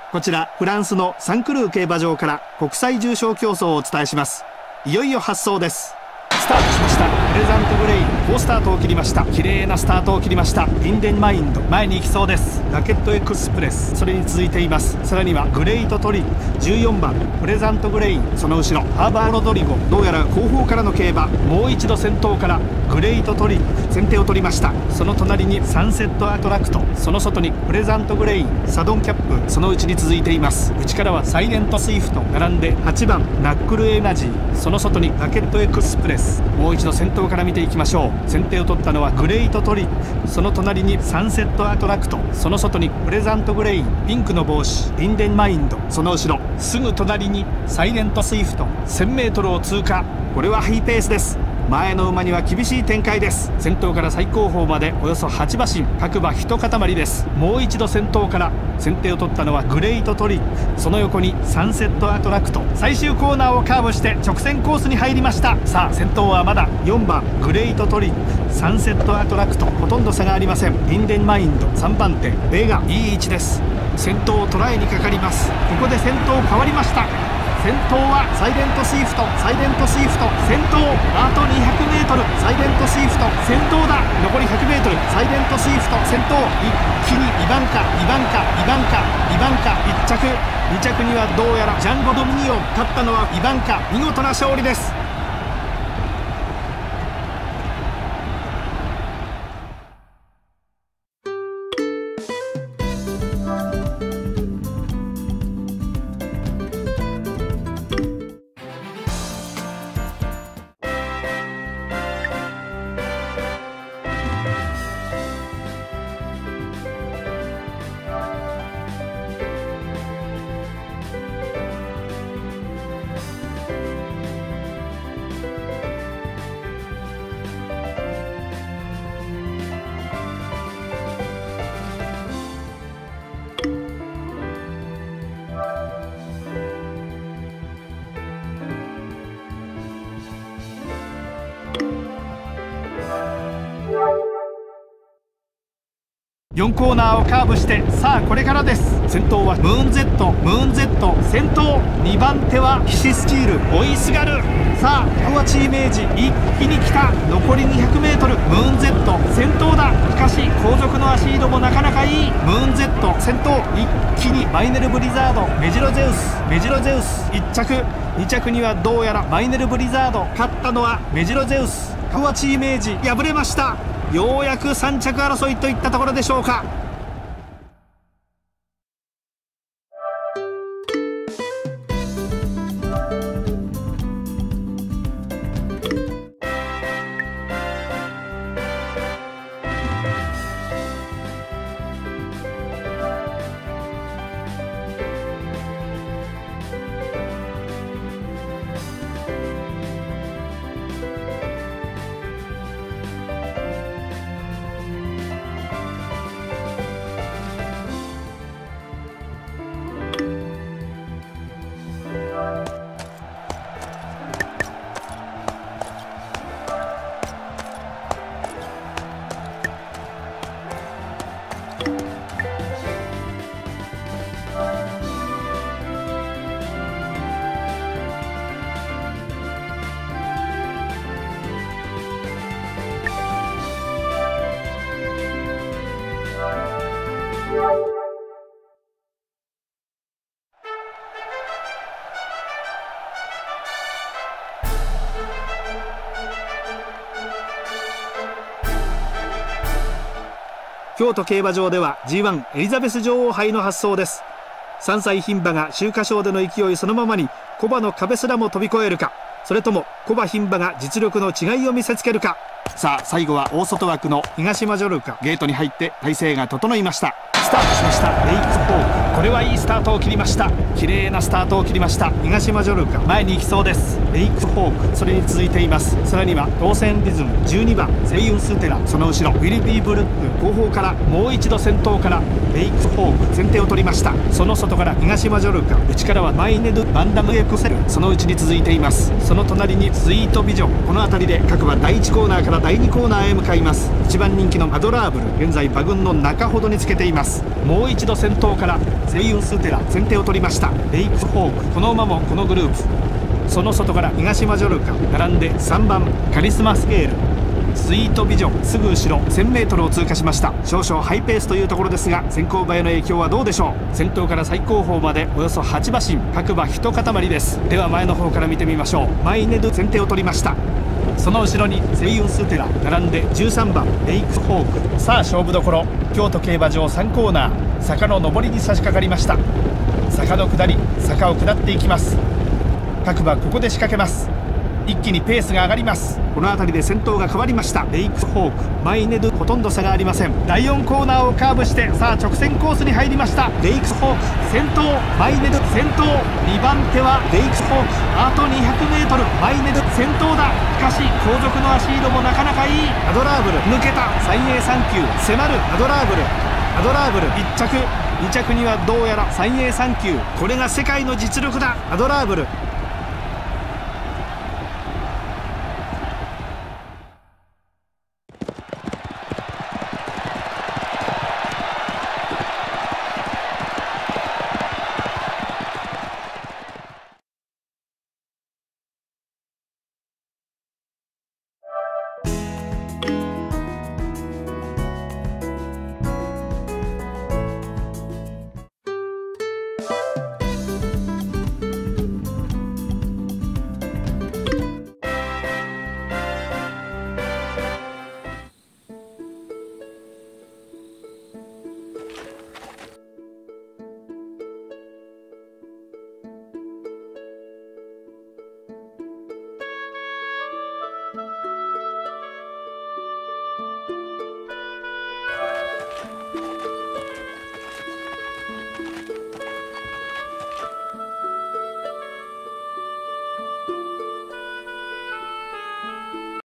こちらフランスのサンクルー競馬場から国際重賞競争をお伝えします。いよいよ発走です。スタートしました。プレザントグレイン好スタートを切りました。綺麗なスタートを切りました。インデンマインド前に行きそうです。ラケットエクスプレスそれに続いています。さらにはグレイトトリック14番プレザントグレイン、その後ろハーバーロドリゴ、どうやら後方からの競馬。もう一度先頭からグレイトトリック先手を取りました。その隣にサンセットアトラクト、その外にプレザントグレイン、サドンキャップその内に続いています。内からはサイレントスイフト並んで8番ナックルエナジー、その外にラケットエクスプレス。もう一度先頭から見ていきましょう。先手を取ったのはグレイトトリック、その隣にサンセットアトラクト、その外にプレザントグレイン、ピンクの帽子インデンマインド、その後ろすぐ隣にサイレントスイフト 1000m を通過。これはハイペースです。前の馬には厳しい展開です。先頭から最後方までおよそ8馬身、各馬一塊です。もう一度先頭から先手を取ったのはグレイトトリック、その横にサンセットアトラクト。最終コーナーをカーブして直線コースに入りました。さあ先頭はまだ4番グレイトトリック、サンセットアトラクトほとんど差がありません。インデンマインド3番手ベガ、いい位置です。先頭を捉えにかかります。ここで先頭変わりました。先頭はサイレントスイフト、サイレントスイフト先頭、あと 200m サイレントスイフト先頭だ。残り 100m サイレントスイフト先頭、一気に2番か2番か2番か2番か1着2着にはどうやらジャンゴドミニオン、勝ったのは2番か。見事な勝利です。4コーナーをカーブして、さあこれからです。先頭はムーン Z、ムーン Z 先頭、2番手は騎士スチール、追いすがる。さあパワチイメージ一気に来た。残り 200m ムーン Z 先頭だ。しかし後続のアシードもなかなかいい。ムーン Z 先頭、一気にマイネルブリザード、メジロゼウス1着、2着にはどうやらマイネルブリザード。勝ったのはメジロゼウス。パワチイメージ敗れました。ようやく3着争いといったところでしょうか。京都競馬場では G1 エリザベス女王杯の発走です。3歳牝馬が秋華賞での勢いそのままに古馬の壁すらも飛び越えるか、それとも古馬牝馬が実力の違いを見せつけるか。さあ最後は大外枠の東マジョルカ、ゲートに入って体勢が整いました。スタートしました。レイクフォーク、これはいいスタートを切りました。綺麗なスタートを切りました。東マジョルカ前に行きそうです。レイクフォークそれに続いています。さらには当選リズム12番セイウンステラ、その後ろウィリビーブルック、後方からもう一度先頭からレイクフォーク先手を取りました。その外から東マジョルカ、内からはマイネド・バンダムエクセル、その内に続いています。その隣にスイートビジョン、この辺りで各馬第1コーナーから第2コーナーへ向かいます。1番人気のアドラーブル、現在馬群の中ほどにつけています。もう一度先頭からセイイウンステラ先手を取りました。レイクホーク、この馬もこのグループ。その外から東マジョルカ並んで3番カリスマスケール、スイートビジョンすぐ後ろ 1000m を通過しました。少々ハイペースというところですが、先行馬への影響はどうでしょう。先頭から最後方までおよそ8馬身、各馬一塊です。では前の方から見てみましょう。マイネド先手を取りました。その後ろにセイウンステラ並んで13番レイクホーク。さあ勝負どころ、京都競馬場3コーナー、坂の上りに差し掛かりました。坂の下り、坂を下っていきます。各馬ここで仕掛けます。一気にペースが上がります。この辺りで先頭が変わりました。レイクホーク、マイネドほとんど差がありません。第4コーナーをカーブして、さあ直線コースに入りました。レイクホーク先頭、マイネド先頭、2番手はレイクホーク、あと 200m、マイネド先頭だ。しかし後続の足色もなかなかいい。アドラーブル抜けた。三栄3級迫るアドラーブル、アドラーブル1着、2着にはどうやら三栄3級、これが世界の実力だ。アドラーブル